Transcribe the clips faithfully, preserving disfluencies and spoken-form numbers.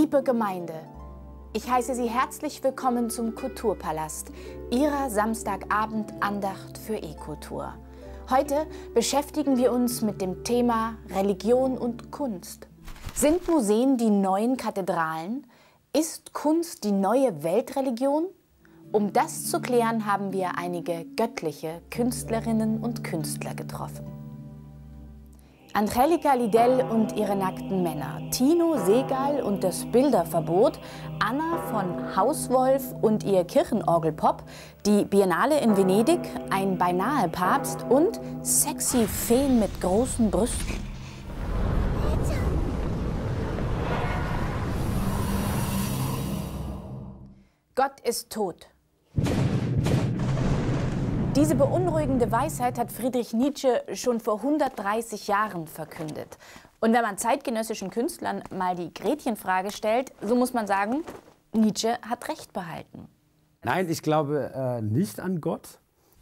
Liebe Gemeinde, ich heiße Sie herzlich willkommen zum Kulturpalast, Ihrer Samstagabend-Andacht für E-Kultur. Heute beschäftigen wir uns mit dem Thema Religion und Kunst. Sind Museen die neuen Kathedralen? Ist Kunst die neue Weltreligion? Um das zu klären, haben wir einige göttliche Künstlerinnen und Künstler getroffen. Angelica Lidell und ihre nackten Männer, Tino Segal und das Bilderverbot, Anna von Hauswolf und ihr Kirchenorgelpop, die Biennale in Venedig, ein beinahe Papst und sexy Feen mit großen Brüsten. Gott ist tot. Diese beunruhigende Weisheit hat Friedrich Nietzsche schon vor hundertdreißig Jahren verkündet. Und wenn man zeitgenössischen Künstlern mal die Gretchenfrage stellt, so muss man sagen, Nietzsche hat recht behalten. Nein, ich glaube äh, nicht an Gott.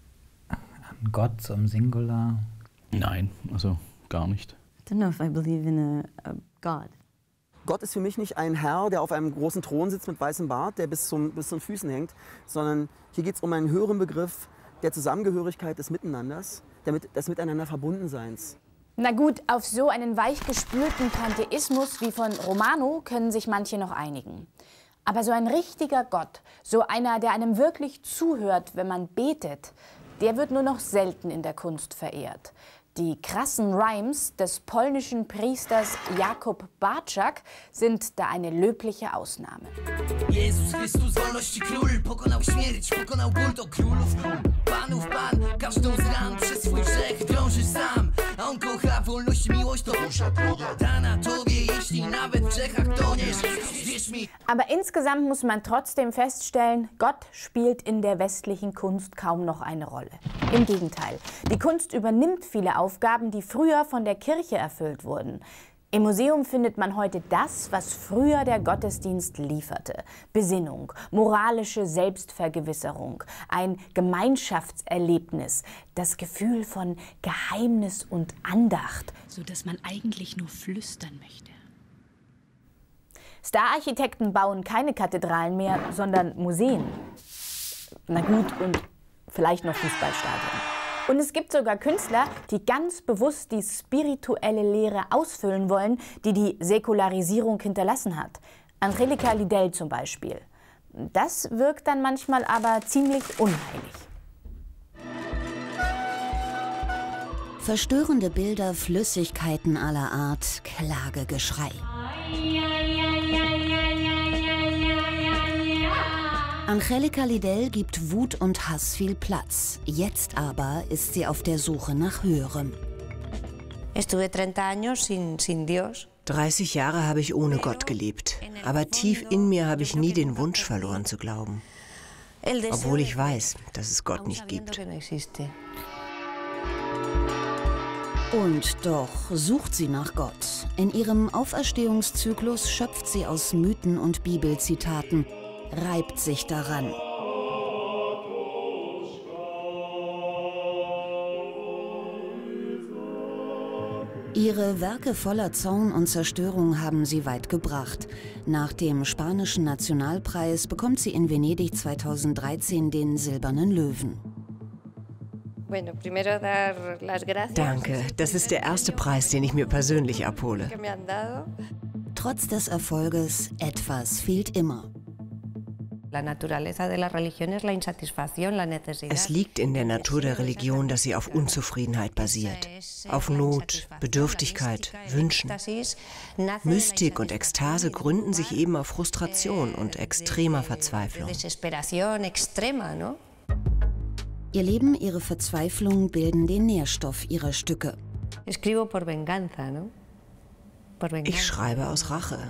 An Gott zum Singular? Nein, also gar nicht. I don't know if I believe in a, a God. Gott ist für mich nicht ein Herr, der auf einem großen Thron sitzt mit weißem Bart, der bis, zum, bis zu den Füßen hängt, sondern hier geht es um einen höheren Begriff der Zusammengehörigkeit, des Miteinanders, damit, des Miteinander Verbundenseins. Na gut, auf so einen weichgespülten Pantheismus wie von Romano können sich manche noch einigen. Aber so ein richtiger Gott, so einer, der einem wirklich zuhört, wenn man betet, der wird nur noch selten in der Kunst verehrt. Die krassen Rhymes des polnischen Priesters Jakub Barczak sind da eine löbliche Ausnahme. Jezus Chrystus, wolności król, pokonał śmierć, pokonał ból, to królów król, panów pan, każdą z ran przez swój grzech drążysz sam, a on kocha wolność i miłość, to dusza droga dana tobie, jeśli nawet w grzechach toniesz, wierz mi. Aber insgesamt muss man trotzdem feststellen, Gott spielt in der westlichen Kunst kaum noch eine Rolle. Im Gegenteil, die Kunst übernimmt viele Aufgaben, die früher von der Kirche erfüllt wurden. Im Museum findet man heute das, was früher der Gottesdienst lieferte. Besinnung, moralische Selbstvergewisserung, ein Gemeinschaftserlebnis, das Gefühl von Geheimnis und Andacht, so dass man eigentlich nur flüstern möchte. Star-Architekten bauen keine Kathedralen mehr, sondern Museen. Na gut, und vielleicht noch Fußballstadien. Und es gibt sogar Künstler, die ganz bewusst die spirituelle Lehre ausfüllen wollen, die die Säkularisierung hinterlassen hat. Angelica Lidell zum Beispiel. Das wirkt dann manchmal aber ziemlich unheilig. Verstörende Bilder, Flüssigkeiten aller Art, Klagegeschrei. Angelica Lidell gibt Wut und Hass viel Platz. Jetzt aber ist sie auf der Suche nach Höherem. dreißig Jahre habe ich ohne Gott gelebt. Aber tief in mir habe ich nie den Wunsch verloren zu glauben. Obwohl ich weiß, dass es Gott nicht gibt. Und doch sucht sie nach Gott. In ihrem Auferstehungszyklus schöpft sie aus Mythen und Bibelzitaten, reibt sich daran. Ihre Werke voller Zorn und Zerstörung haben sie weit gebracht. Nach dem spanischen Nationalpreis bekommt sie in Venedig zweitausenddreizehn den Silbernen Löwen. Danke, das ist der erste Preis, den ich mir persönlich abhole. Trotz des Erfolges, etwas fehlt immer. Es liegt in der Natur der Religion, dass sie auf Unzufriedenheit basiert, auf Not, Bedürftigkeit, Wünschen. Mystik und Ekstase gründen sich eben auf Frustration und extremer Verzweiflung. Ihr Leben, ihre Verzweiflung bilden den Nährstoff ihrer Stücke. Ich schreibe aus Rache.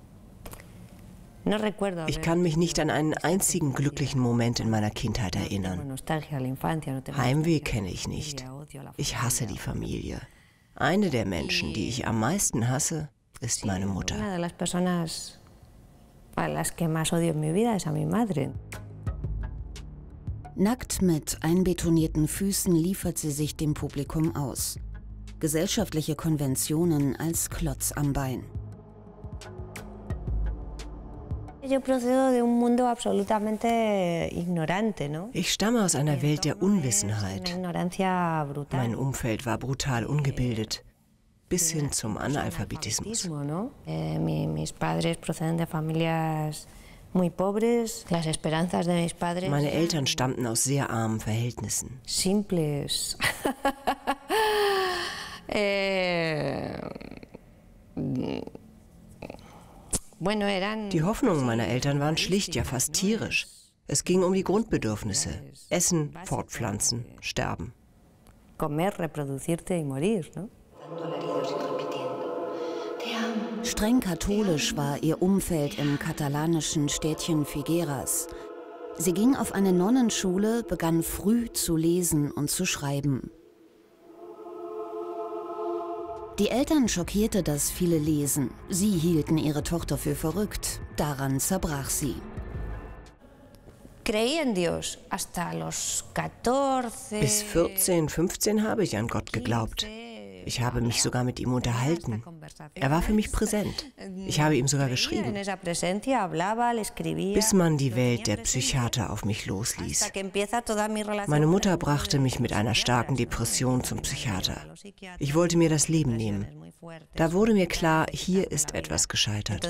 Ich kann mich nicht an einen einzigen glücklichen Moment in meiner Kindheit erinnern. Heimweh kenne ich nicht. Ich hasse die Familie. Eine der Menschen, die ich am meisten hasse, ist meine Mutter. Nackt mit einbetonierten Füßen liefert sie sich dem Publikum aus. Gesellschaftliche Konventionen als Klotz am Bein. Ich stamme aus einer Welt der Unwissenheit. Mein Umfeld war brutal ungebildet, bis hin zum Analphabetismus. Meine Eltern stammten aus sehr armen Verhältnissen. Simples. Die Hoffnungen meiner Eltern waren schlicht, ja fast tierisch. Es ging um die Grundbedürfnisse: Essen, Fortpflanzen, Sterben. Streng katholisch war ihr Umfeld im katalanischen Städtchen Figueras. Sie ging auf eine Nonnenschule, begann früh zu lesen und zu schreiben. Die Eltern schockierte das viele Lesen. Sie hielten ihre Tochter für verrückt. Daran zerbrach sie. Bis vierzehn, fünfzehn habe ich an Gott geglaubt. Ich habe mich sogar mit ihm unterhalten. Er war für mich präsent. Ich habe ihm sogar geschrieben. Bis man die Welt der Psychiater auf mich losließ. Meine Mutter brachte mich mit einer starken Depression zum Psychiater. Ich wollte mir das Leben nehmen. Da wurde mir klar, hier ist etwas gescheitert.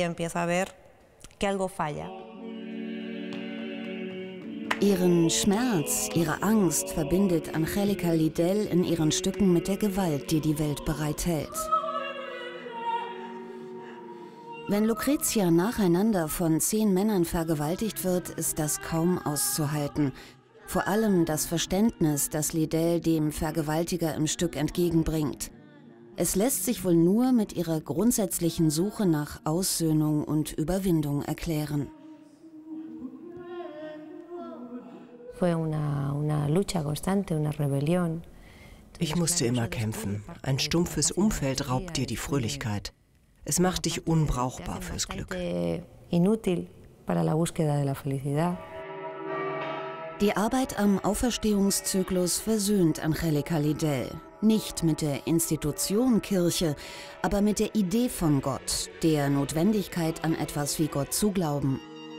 Ihren Schmerz, ihre Angst verbindet Angélica Lidell in ihren Stücken mit der Gewalt, die die Welt bereithält. Wenn Lucretia nacheinander von zehn Männern vergewaltigt wird, ist das kaum auszuhalten. Vor allem das Verständnis, das Lidell dem Vergewaltiger im Stück entgegenbringt. Es lässt sich wohl nur mit ihrer grundsätzlichen Suche nach Aussöhnung und Überwindung erklären. Ich musste immer kämpfen. Ein stumpfes Umfeld raubt dir die Fröhlichkeit. Es macht dich unbrauchbar fürs Glück. Die Arbeit am Auferstehungszyklus versöhnt Angélica Lidell. Nicht mit der Institution Kirche, aber mit der Idee von Gott, der Notwendigkeit an etwas wie Gott zu glauben.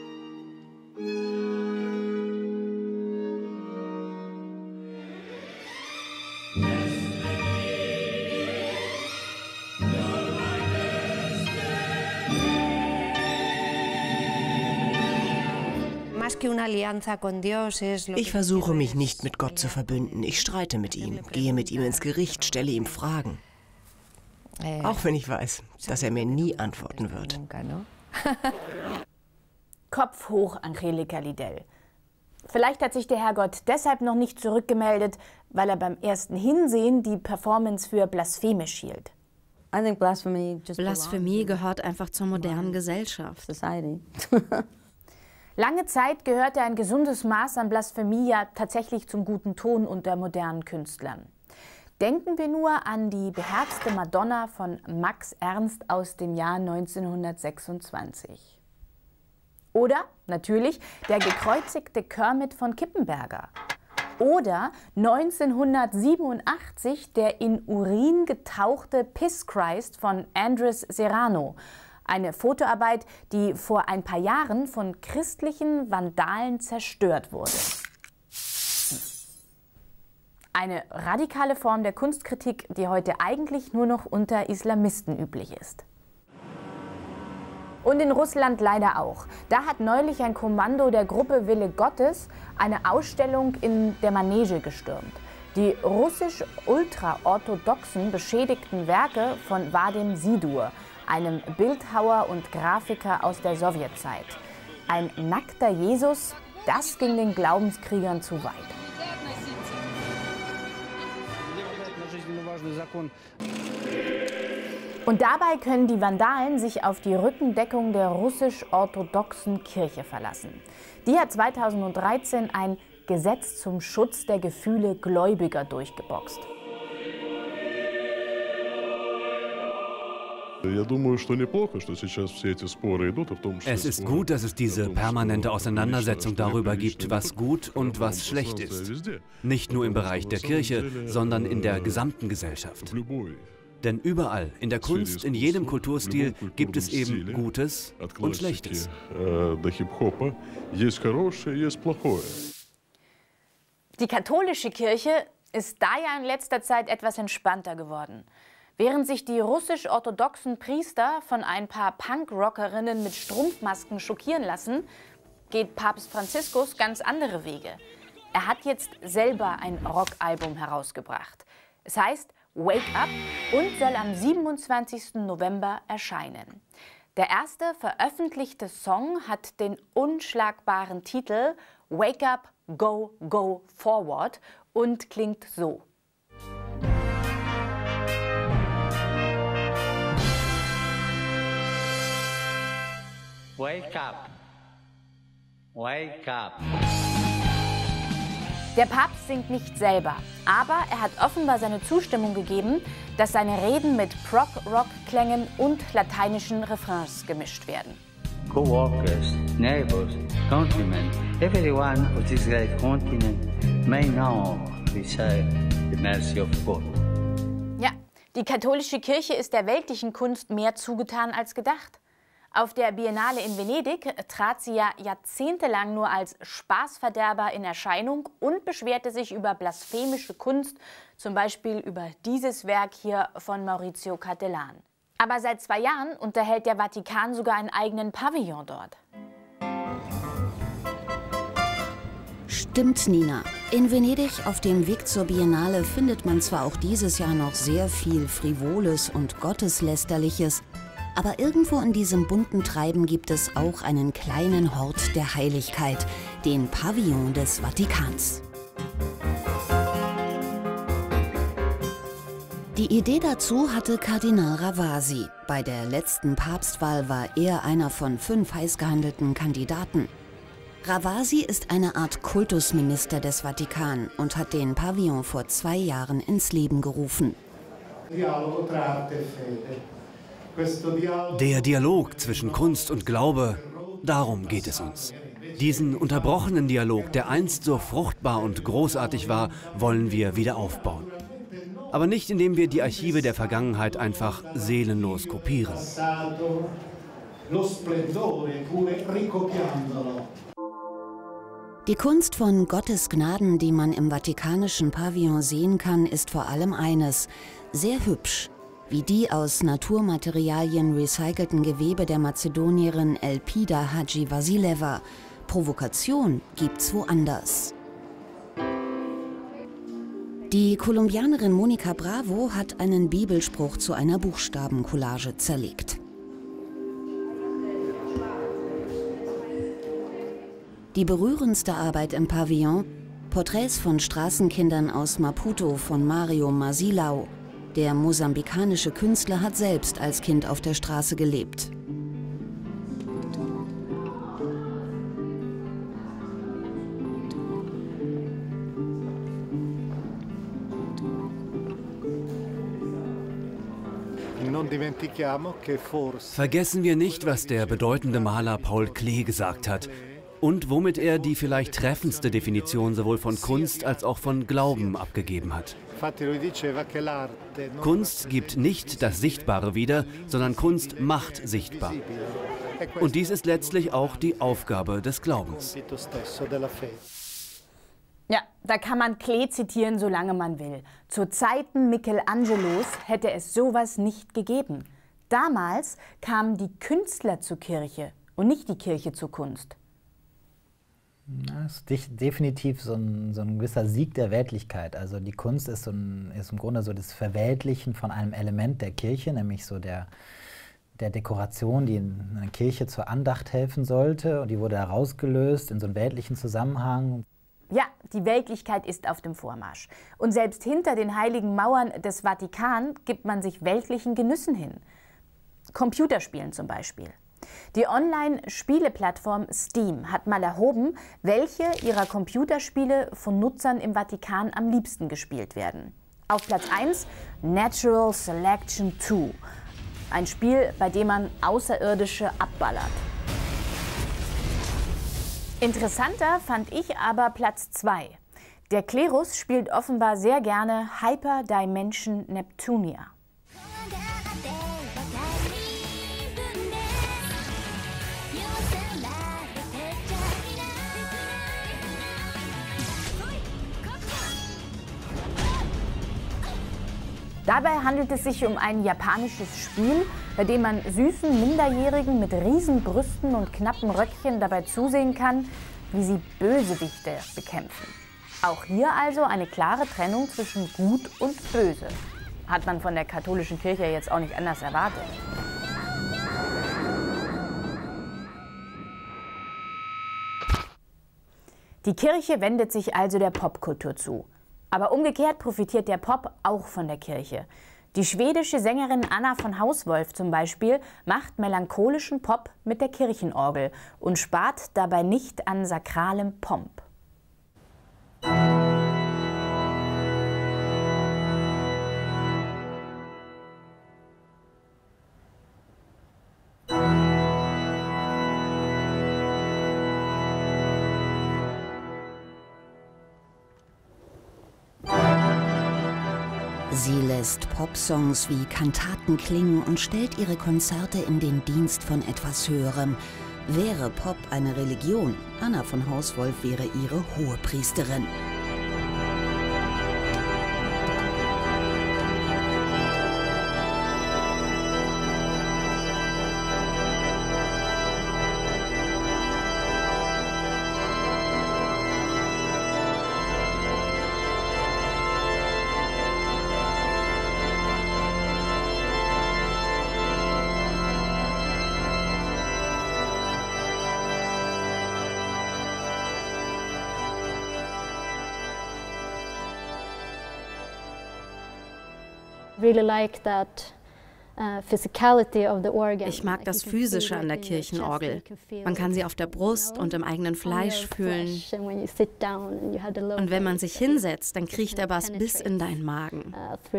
Ich versuche mich nicht mit Gott zu verbünden. Ich streite mit ihm, gehe mit ihm ins Gericht, stelle ihm Fragen. Auch wenn ich weiß, dass er mir nie antworten wird. Kopf hoch, Angélica Lidell. Vielleicht hat sich der Herrgott deshalb noch nicht zurückgemeldet, weil er beim ersten Hinsehen die Performance für blasphemisch hielt. Blasphemie gehört einfach zur modernen Gesellschaft. Lange Zeit gehörte ein gesundes Maß an Blasphemie ja tatsächlich zum guten Ton unter modernen Künstlern. Denken wir nur an die beherzte Madonna von Max Ernst aus dem Jahr neunzehnhundertsechsundzwanzig. Oder natürlich der gekreuzigte Kermit von Kippenberger. Oder neunzehnhundertsiebenundachtzig der in Urin getauchte Piss Christ von Andres Serrano. Eine Fotoarbeit, die vor ein paar Jahren von christlichen Vandalen zerstört wurde. Eine radikale Form der Kunstkritik, die heute eigentlich nur noch unter Islamisten üblich ist. Und in Russland leider auch. Da hat neulich ein Kommando der Gruppe Wille Gottes eine Ausstellung in der Manege gestürmt. Die russisch-ultraorthodoxen beschädigten Werke von Vadim Sidur, einem Bildhauer und Grafiker aus der Sowjetzeit. Ein nackter Jesus, das ging den Glaubenskriegern zu weit. Und dabei können die Vandalen sich auf die Rückendeckung der russisch-orthodoxen Kirche verlassen. Die hat zweitausenddreizehn ein Gesetz zum Schutz der Gefühle Gläubiger durchgeboxt. Es ist gut, dass es diese permanente Auseinandersetzung darüber gibt, was gut und was schlecht ist. Nicht nur im Bereich der Kirche, sondern in der gesamten Gesellschaft. Denn überall, in der Kunst, in jedem Kulturstil, gibt es eben Gutes und Schlechtes. Die katholische Kirche ist da ja in letzter Zeit etwas entspannter geworden. Während sich die russisch-orthodoxen Priester von ein paar Punk-Rockerinnen mit Strumpfmasken schockieren lassen, geht Papst Franziskus ganz andere Wege. Er hat jetzt selber ein Rockalbum herausgebracht. Es heißt Wake Up und soll am siebenundzwanzigsten November erscheinen. Der erste veröffentlichte Song hat den unschlagbaren Titel Wake Up, Go, Go Forward und klingt so. Wake up. Wake up. Der Papst singt nicht selber, aber er hat offenbar seine Zustimmung gegeben, dass seine Reden mit Prog-Rock-Klängen und lateinischen Refrains gemischt werden. Co-workers, neighbors, countrymen, everyone of this great continent may now receive the mercy of God. Ja, die katholische Kirche ist der weltlichen Kunst mehr zugetan als gedacht. Auf der Biennale in Venedig trat sie ja jahrzehntelang nur als Spaßverderber in Erscheinung und beschwerte sich über blasphemische Kunst, zum Beispiel über dieses Werk hier von Maurizio Cattelan. Aber seit zwei Jahren unterhält der Vatikan sogar einen eigenen Pavillon dort. Stimmt, Nina. In Venedig auf dem Weg zur Biennale findet man zwar auch dieses Jahr noch sehr viel Frivoles und Gotteslästerliches, aber irgendwo in diesem bunten Treiben gibt es auch einen kleinen Hort der Heiligkeit, den Pavillon des Vatikans. Die Idee dazu hatte Kardinal Ravasi. Bei der letzten Papstwahl war er einer von fünf heiß gehandelten Kandidaten. Ravasi ist eine Art Kultusminister des Vatikan und hat den Pavillon vor zwei Jahren ins Leben gerufen. Der Dialog zwischen Kunst und Glaube, darum geht es uns. Diesen unterbrochenen Dialog, der einst so fruchtbar und großartig war, wollen wir wieder aufbauen. Aber nicht, indem wir die Archive der Vergangenheit einfach seelenlos kopieren. Die Kunst von Gottes Gnaden, die man im vatikanischen Pavillon sehen kann, ist vor allem eines: sehr hübsch. Wie die aus Naturmaterialien recycelten Gewebe der Mazedonierin Elpida Hadji Vasileva. Provokation gibt's woanders. Die Kolumbianerin Monica Bravo hat einen Bibelspruch zu einer Buchstabencollage zerlegt. Die berührendste Arbeit im Pavillon: Porträts von Straßenkindern aus Maputo von Mario Masilau. Der mosambikanische Künstler hat selbst als Kind auf der Straße gelebt. Vergessen wir nicht, was der bedeutende Maler Paul Klee gesagt hat und womit er die vielleicht treffendste Definition sowohl von Kunst als auch von Glauben abgegeben hat. Kunst gibt nicht das Sichtbare wieder, sondern Kunst macht sichtbar. Und dies ist letztlich auch die Aufgabe des Glaubens. Ja, da kann man Klee zitieren, solange man will. Zu Zeiten Michelangelos hätte es sowas nicht gegeben. Damals kamen die Künstler zur Kirche und nicht die Kirche zur Kunst. Das ist definitiv so ein, so ein gewisser Sieg der Weltlichkeit. Also die Kunst ist, so ein, ist im Grunde so das Verweltlichen von einem Element der Kirche, nämlich so der, der Dekoration, die in einer Kirche zur Andacht helfen sollte. Und die wurde herausgelöst in so einen weltlichen Zusammenhang. Ja, die Weltlichkeit ist auf dem Vormarsch. Und selbst hinter den heiligen Mauern des Vatikan gibt man sich weltlichen Genüssen hin. Computerspielen zum Beispiel. Die Online-Spieleplattform Steam hat mal erhoben, welche ihrer Computerspiele von Nutzern im Vatikan am liebsten gespielt werden. Auf Platz eins Natural Selection zwei, ein Spiel, bei dem man Außerirdische abballert. Interessanter fand ich aber Platz zwei. Der Klerus spielt offenbar sehr gerne Hyper Dimension Neptunia. Dabei handelt es sich um ein japanisches Spiel, bei dem man süßen Minderjährigen mit Riesenbrüsten und knappen Röckchen dabei zusehen kann, wie sie Bösewichte bekämpfen. Auch hier also eine klare Trennung zwischen Gut und Böse. Hat man von der katholischen Kirche jetzt auch nicht anders erwartet. Die Kirche wendet sich also der Popkultur zu. Aber umgekehrt profitiert der Pop auch von der Kirche. Die schwedische Sängerin Anna von Hauswolf zum Beispiel macht melancholischen Pop mit der Kirchenorgel und spart dabei nicht an sakralem Pomp. Sie lässt Popsongs wie Kantaten klingen und stellt ihre Konzerte in den Dienst von etwas Höherem. Wäre Pop eine Religion, Anna von Hauswolf wäre ihre Hohepriesterin. Ich mag das Physische an der Kirchenorgel. Man kann sie auf der Brust und im eigenen Fleisch fühlen. Und wenn man sich hinsetzt, dann kriecht der Bass bis in deinen Magen.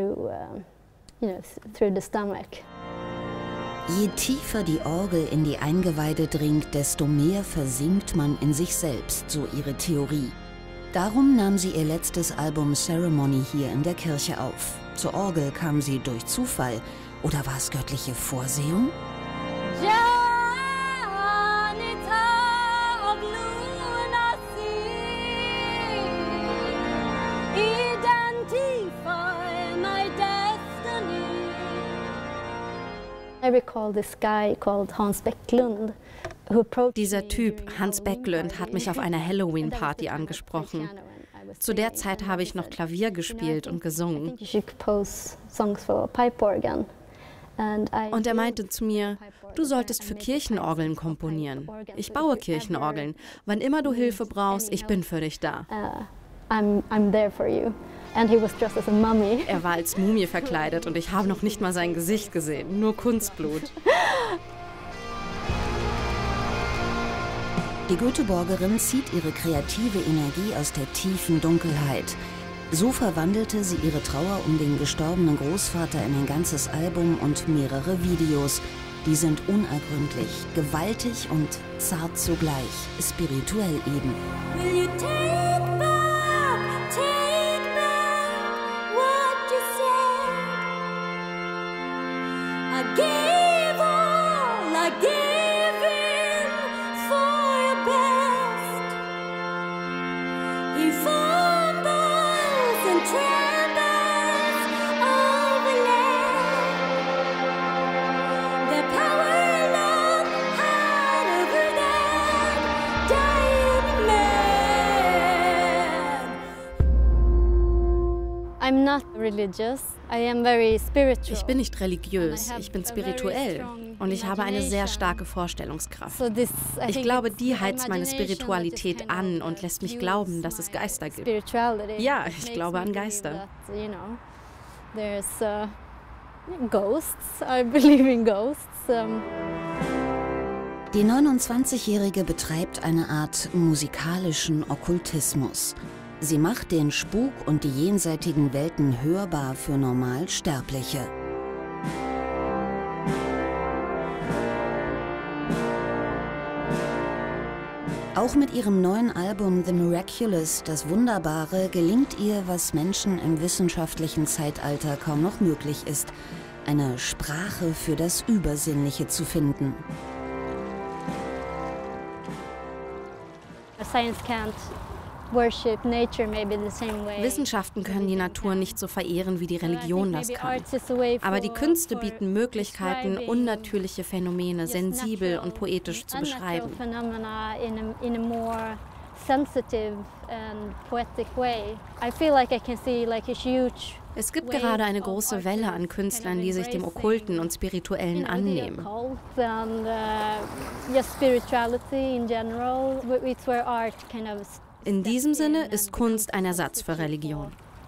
Je tiefer die Orgel in die Eingeweide dringt, desto mehr versinkt man in sich selbst, so ihre Theorie. Darum nahm sie ihr letztes Album Ceremony hier in der Kirche auf. Zur Orgel kam sie durch Zufall. Oder war es göttliche Vorsehung? Dieser Typ, Hans Bäcklund, hat mich auf einer Halloween-Party angesprochen. Zu der Zeit habe ich noch Klavier gespielt und gesungen. Und er meinte zu mir, du solltest für Kirchenorgeln komponieren. Ich baue Kirchenorgeln. Wann immer du Hilfe brauchst, ich bin für dich da. Er war als Mumie verkleidet und ich habe noch nicht mal sein Gesicht gesehen, nur Kunstblut. Die Göteborgerin zieht ihre kreative Energie aus der tiefen Dunkelheit. So verwandelte sie ihre Trauer um den gestorbenen Großvater in ein ganzes Album und mehrere Videos. Die sind unergründlich, gewaltig und zart zugleich, spirituell eben. Will you take back, take back what you said? I gave all, I gave in for your best. He fumbles and trembles over land. The power love had over that dying man. I'm not religious. I am very spiritual. Ich bin nicht religiös, ich bin spirituell und ich habe eine sehr starke Vorstellungskraft. Ich glaube, die heizt meine Spiritualität an und lässt mich glauben, dass es Geister gibt. Ja, ich glaube an Geister. Die neunundzwanzigjährige betreibt eine Art musikalischen Okkultismus. Sie macht den Spuk und die jenseitigen Welten hörbar für Normalsterbliche. Auch mit ihrem neuen Album The Miraculous, das Wunderbare, gelingt ihr, was Menschen im wissenschaftlichen Zeitalter kaum noch möglich ist, eine Sprache für das Übersinnliche zu finden. Wissenschaften können die Natur nicht so verehren, wie die Religion das kann. Aber die Künste bieten Möglichkeiten, unnatürliche Phänomene sensibel und poetisch zu beschreiben. Es gibt gerade eine große Welle an Künstlern, die sich dem Okkulten und Spirituellen annehmen. In diesem Sinne ist Kunst ein Ersatz für Religion.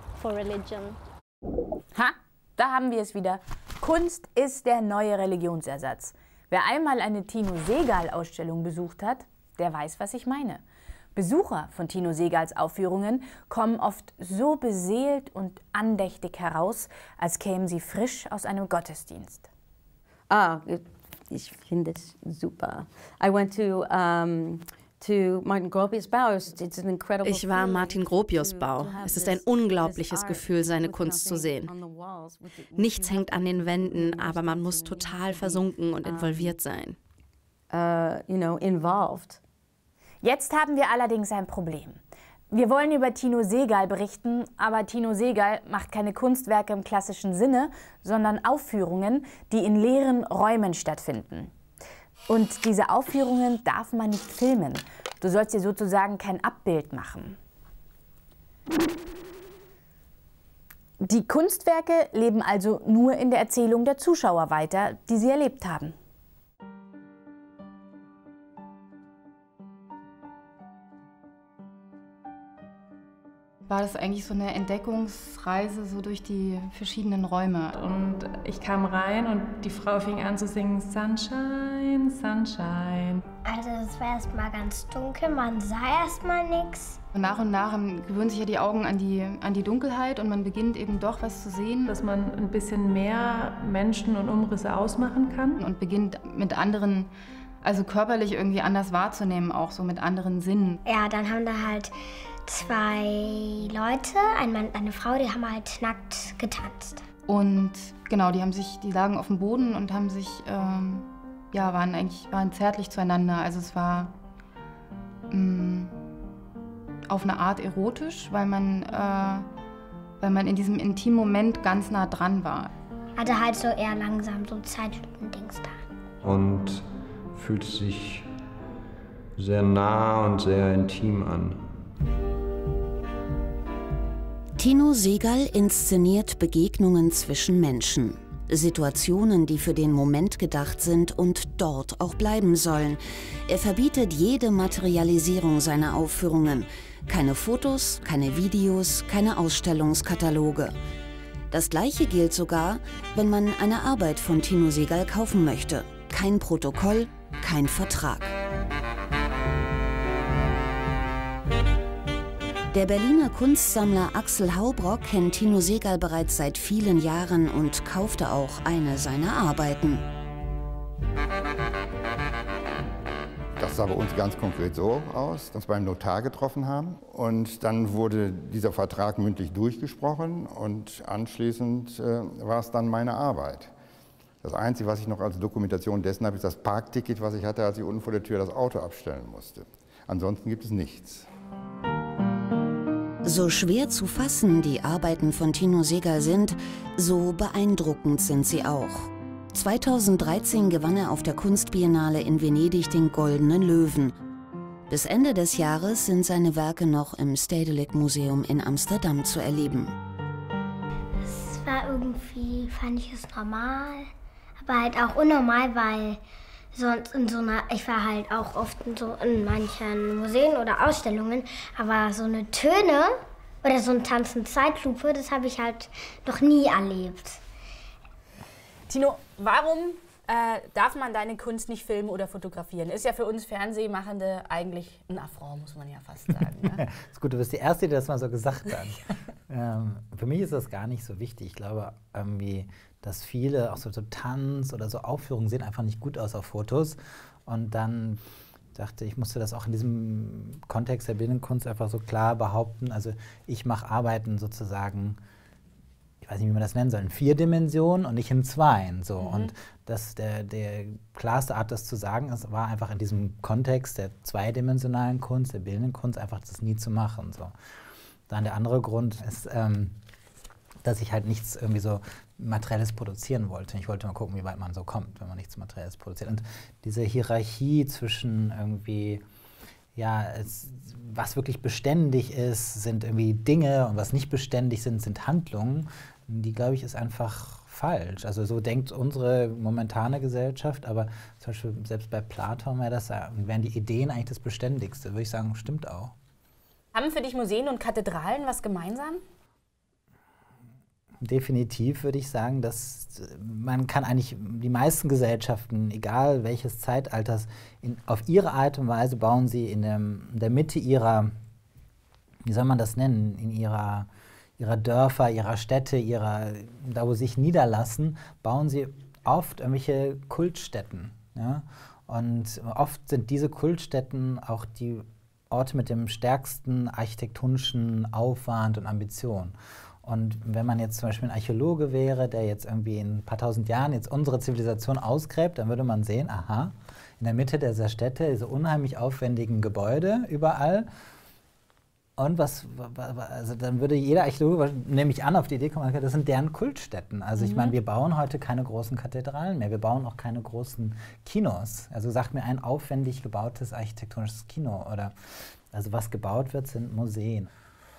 Ha, da haben wir es wieder. Kunst ist der neue Religionsersatz. Wer einmal eine Tino Sehgal-Ausstellung besucht hat, der weiß, was ich meine. Besucher von Tino Sehgals Aufführungen kommen oft so beseelt und andächtig heraus, als kämen sie frisch aus einem Gottesdienst. Ah, ich finde es super. I went to, um, to Martin Gropius Bau. It's an incredible Ich war Martin Gropius Bau. Es ist ein unglaubliches Gefühl, seine Kunst zu sehen. Nichts hängt an den Wänden, aber man muss total versunken und involviert sein. Uh, you know, involved. Jetzt haben wir allerdings ein Problem. Wir wollen über Tino Sehgal berichten, aber Tino Sehgal macht keine Kunstwerke im klassischen Sinne, sondern Aufführungen, die in leeren Räumen stattfinden. Und diese Aufführungen darf man nicht filmen. Du sollst dir sozusagen kein Abbild machen. Die Kunstwerke leben also nur in der Erzählung der Zuschauer weiter, die sie erlebt haben. War das eigentlich so eine Entdeckungsreise so durch die verschiedenen Räume. Und ich kam rein und die Frau fing an zu singen Sunshine, Sunshine. Also es war erst mal ganz dunkel, man sah erst mal nichts. Nach und nach gewöhnen sich ja die Augen an die, an die Dunkelheit und man beginnt eben doch was zu sehen. Dass man ein bisschen mehr Menschen und Umrisse ausmachen kann. Und beginnt mit anderen, also körperlich irgendwie anders wahrzunehmen, auch so mit anderen Sinnen. Ja, dann haben da halt zwei Leute, ein Mann und eine Frau, die haben halt nackt getanzt. Und genau, die haben sich, die lagen auf dem Boden und haben sich, ähm, ja, waren eigentlich, waren zärtlich zueinander. Also es war mh, auf eine Art erotisch, weil man, äh, weil man in diesem intimen Moment ganz nah dran war. Hatte halt so eher langsam so Zeitlupen-Dings da. Und fühlt sich sehr nah und sehr intim an. Tino Sehgal inszeniert Begegnungen zwischen Menschen. Situationen, die für den Moment gedacht sind und dort auch bleiben sollen. Er verbietet jede Materialisierung seiner Aufführungen. Keine Fotos, keine Videos, keine Ausstellungskataloge. Das Gleiche gilt sogar, wenn man eine Arbeit von Tino Sehgal kaufen möchte. Kein Protokoll, kein Vertrag. Der Berliner Kunstsammler Axel Haubrock kennt Tino Sehgal bereits seit vielen Jahren und kaufte auch eine seiner Arbeiten. Das sah bei uns ganz konkret so aus, dass wir uns beim Notar getroffen haben. Und dann wurde dieser Vertrag mündlich durchgesprochen und anschließend äh, war es dann meine Arbeit. Das Einzige, was ich noch als Dokumentation dessen habe, ist das Parkticket, was ich hatte, als ich unten vor der Tür das Auto abstellen musste. Ansonsten gibt es nichts. So schwer zu fassen die Arbeiten von Tino Sehgal sind, so beeindruckend sind sie auch. zweitausenddreizehn gewann er auf der Kunstbiennale in Venedig den Goldenen Löwen. Bis Ende des Jahres sind seine Werke noch im Stedelijk Museum in Amsterdam zu erleben. Es war irgendwie, fand ich es normal, aber halt auch unnormal, weil sonst in so einer, ich war halt auch oft in, so in manchen Museen oder Ausstellungen, aber so eine Töne oder so ein Tanzen Zeitlupe, das habe ich halt noch nie erlebt. Tino, warum äh, darf man deine Kunst nicht filmen oder fotografieren? Ist ja für uns Fernsehmachende eigentlich ein Affront, muss man ja fast sagen. Ne? Das ist gut, du bist die Erste, die das mal so gesagt hat. ähm, für mich ist das gar nicht so wichtig. Ich glaube, irgendwie, dass viele auch so, so Tanz oder so Aufführungen sehen einfach nicht gut aus auf Fotos. Und dann dachte ich, musste das auch in diesem Kontext der Bildenden Kunst einfach so klar behaupten. Also ich mache Arbeiten sozusagen ich weiß nicht, wie man das nennen soll, in vier Dimensionen und nicht in zwei. So. Mhm. Und das, der, der klarste Art, das zu sagen, ist, war einfach in diesem Kontext der zweidimensionalen Kunst, der bildenden Kunst, einfach das nie zu machen. So. Dann der andere Grund ist, ähm, dass ich halt nichts irgendwie so Materielles produzieren wollte. Ich wollte mal gucken, wie weit man so kommt, wenn man nichts Materielles produziert. Und diese Hierarchie zwischen irgendwie, ja, es, was wirklich beständig ist, sind irgendwie Dinge und was nicht beständig sind, sind Handlungen, die, glaube ich, ist einfach falsch. Also so denkt unsere momentane Gesellschaft, aber zum Beispiel selbst bei Platon wäre das, wären die Ideen eigentlich das Beständigste. Würde ich sagen, stimmt auch. Haben für dich Museen und Kathedralen was gemeinsam? Definitiv würde ich sagen, dass man kann eigentlich die meisten Gesellschaften, egal welches Zeitalters, in, auf ihre Art und Weise bauen sie in, dem, in der Mitte ihrer, wie soll man das nennen, in ihrer, ihrer Dörfer, ihrer Städte, ihrer, da wo sie sich niederlassen, bauen sie oft irgendwelche Kultstätten. Ja? Und oft sind diese Kultstätten auch die Orte mit dem stärksten architektonischen Aufwand und Ambition. Und wenn man jetzt zum Beispiel ein Archäologe wäre, der jetzt irgendwie in ein paar tausend Jahren jetzt unsere Zivilisation ausgräbt, dann würde man sehen, aha, in der Mitte dieser Städte diese unheimlich aufwendigen Gebäude überall. Und was, also dann würde jeder Archäologe, nehme ich an, auf die Idee kommen, das sind deren Kultstätten. Also ich Mhm. meine, wir bauen heute keine großen Kathedralen mehr, wir bauen auch keine großen Kinos. Also sagt mir ein aufwendig gebautes architektonisches Kino oder, also was gebaut wird, sind Museen.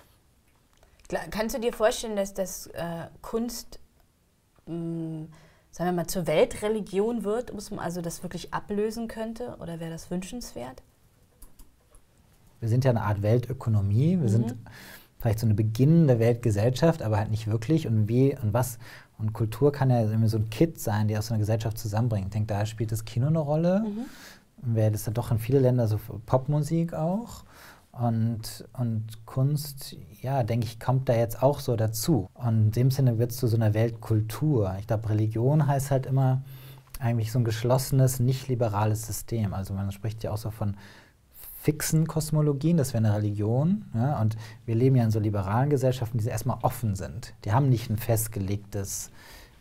Kannst du dir vorstellen, dass das äh, Kunst, mh, sagen wir mal, zur Weltreligion wird, muss man also das wirklich ablösen könnte, oder wäre das wünschenswert? Wir sind ja eine Art Weltökonomie, wir mhm. sind vielleicht so eine beginnende Weltgesellschaft, aber halt nicht wirklich. Und wie und was und Kultur kann ja immer so ein Kit sein, die aus so einer Gesellschaft zusammenbringt. Ich denke, da spielt das Kino eine Rolle. Mhm. Und wäre das dann doch in viele Länder so Popmusik auch. Und, und Kunst, ja, denke ich, kommt da jetzt auch so dazu. Und in dem Sinne wird es zu so einer Weltkultur. Ich glaube, Religion heißt halt immer eigentlich so ein geschlossenes, nicht liberales System. Also man spricht ja auch so von fixen Kosmologien, das wäre eine Religion. Ja? Und wir leben ja in so liberalen Gesellschaften, die erstmal offen sind. Die haben nicht ein festgelegtes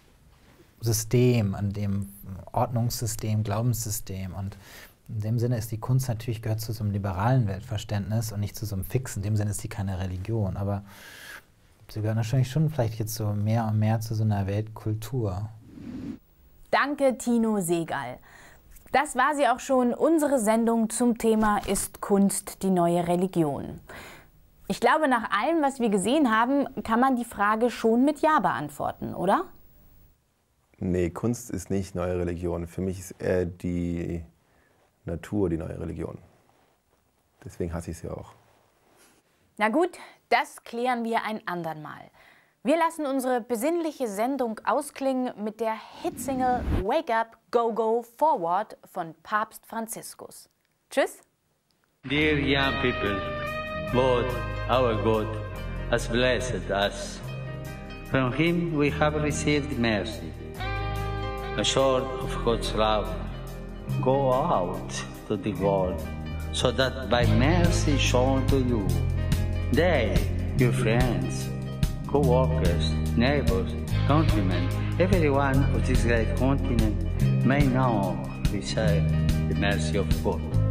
System, an dem Ordnungssystem, Glaubenssystem. Und in dem Sinne ist die Kunst natürlich, gehört zu so einem liberalen Weltverständnis und nicht zu so einem fixen. In dem Sinne ist sie keine Religion, aber sie gehört wahrscheinlich schon vielleicht jetzt so mehr und mehr zu so einer Weltkultur. Danke, Tino Segal. Das war sie auch schon, unsere Sendung zum Thema Ist Kunst die neue Religion? Ich glaube, nach allem, was wir gesehen haben, kann man die Frage schon mit Ja beantworten, oder? Nee, Kunst ist nicht neue Religion. Für mich ist eher die Natur die neue Religion. Deswegen hasse ich sie auch. Na gut, das klären wir ein andern Mal. Wir lassen unsere besinnliche Sendung ausklingen mit der Hitsingle Wake Up, Go Go Forward von Papst Franziskus. Tschüss. Dear young people, God, our God, has blessed us. From him we have received mercy, a sword of God's love. Go out to the world, so that by mercy shown to you, they, your friends, co-workers, neighbors, countrymen, everyone of this great continent may now receive the mercy of God.